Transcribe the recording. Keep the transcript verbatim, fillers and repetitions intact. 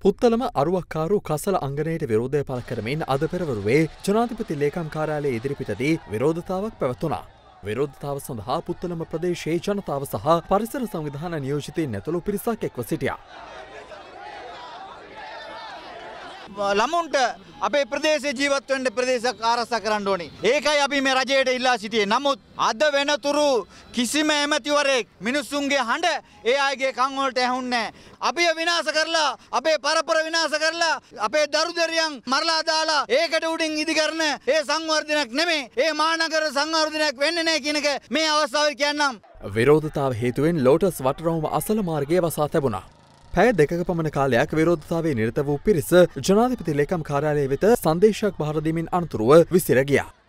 පුත්තලම අරුවක්කාරු කසල අංගනයට විරෝධය පළ කරමින් අද පෙරවරුවේ ජනාධිපති ලේකම් කාර්යාලයේ ඉදිරිපිටදී විරෝධතාවක් පැවැත්වුණා. විරෝධතාව සඳහා පුත්තලම ප්‍රදේශයේ ජනතාව සහ පරිසර සංවිධාන නියෝජිතයින් ඇතුළු පිරිසක් එක්ව සිටියා. ළමුන්ට අපේ ප්‍රදේශයේ ජීවත් වෙන්න ප්‍රදේශයක් ආරක්ෂා කරන්න ඕනේ. ඒකයි අපි මේ රජයට ඉල්ලා සිටියේ. නමුත් අද වෙනතුරු කිසිම ඇමතිවරයෙක් මිනිස්සුන්ගේ හඬ ඒ අයගේ කන් වලට ඇහුන්නේ නැහැ. අපිව විනාශ කරලා, අපේ පරපුර විනාශ කරලා, අපේ දරුදරියන් මරලා දාලා ඒකට උඩින් ඉදිකරන ඒ සංවර්ධනයක් නෙමෙයි. ඒ මහානගර සංවර්ධනයක් වෙන්නේ නැහැ කියන එක මේ අවස්ථාවේ කියන්නම්. විරෝධතාව හේතුවෙන් ලෝටස් වටරවුම අසල මාර්ගය වසා තිබුණා. පැය දෙකක පමණ කාලයක් විරෝධතාවේ නිරත වූ පිරිස ජනාධිපති ලේකම් කාර්යාලය වෙත සංදේශයක් බහර දීමෙන් අනතුරුව විසිර ගියා.